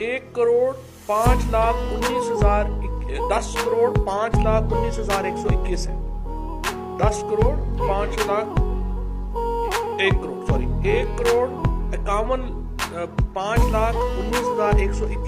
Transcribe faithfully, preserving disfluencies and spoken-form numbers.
एक करोड़ पाँच लाख उन्नीस हजार दस करोड़ पाँच लाख उन्नीस हजार एक सौ इक्कीस है। दस करोड़ पाँच लाख एक करोड़ सॉरी एक करोड़ इक्यावन पाँच लाख उन्नीस हजार एक सौ इक्कीस